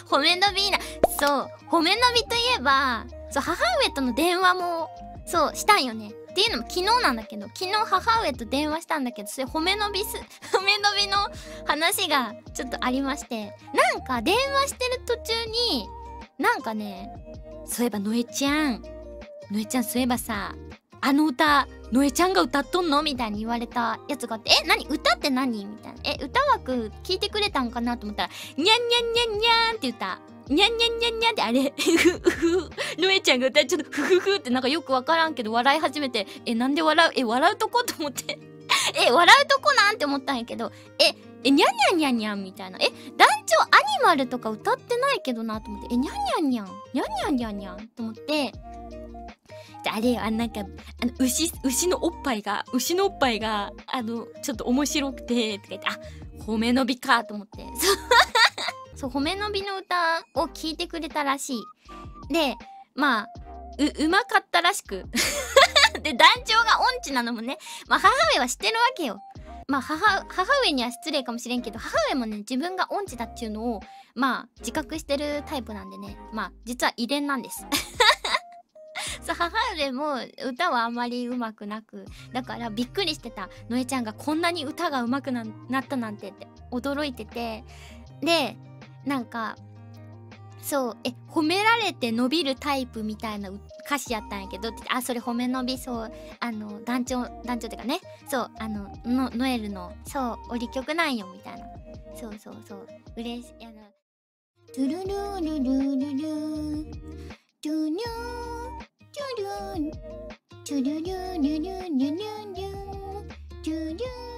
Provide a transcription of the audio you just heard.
褒め伸びいいな。そう、褒め伸びといえば、そう、母上との電話も、そう、したんよね。っていうのも昨日なんだけど、昨日母上と電話したんだけど、それ褒め伸びの話がちょっとありまして、なんか電話してる途中に、なんかね、そういえばのえちゃんそういえばさ、あの歌、のえちゃんが歌っとんのみたいに言われたやつがあって、何歌って何みたいな。歌枠聞いてくれたんかなと思ったら、にゃんにゃんにゃんにゃんって言った。にゃんにゃんにゃんにゃんってあれ、のえちゃんが歌っちゃっとふふふってなんかよくわからんけど笑い始めて、なんで笑う笑うとこと思って。笑うとこなんて思ったんやけど、にゃんにゃんにゃんにゃんみたいな。団長アニマルとか歌ってないけどなと思って、にゃんにゃんにゃん、にゃんにゃんにゃんにゃんと思って、あれよ、なんか、牛のおっぱいが、ちょっと面白くて、とか言って、褒め伸びかと思って。そう、褒め伸びの歌を聞いてくれたらしい。で、まあ、うまかったらしく。で、団長が音痴なのもね、まあ、母上は知ってるわけよ。まあ、母上には失礼かもしれんけど、母上もね、自分が音痴だっていうのを、まあ、自覚してるタイプなんでね、まあ、実は遺伝なんです。そう、母上も歌はあまり上手くなく、だからびっくりしてた。のえちゃんがこんなに歌が上手くなったなんてって驚いてて。で、なんか、そう、褒められて伸びるタイプみたいな歌詞やったんやけどって、それ褒め伸び、そう、団長ってかね、そう、ノエルの、そう、折曲なんよ、みたいな。そう、嬉しい、トゥルルルルルルトゥニュートゥルントゥルルルルルルルトゥルン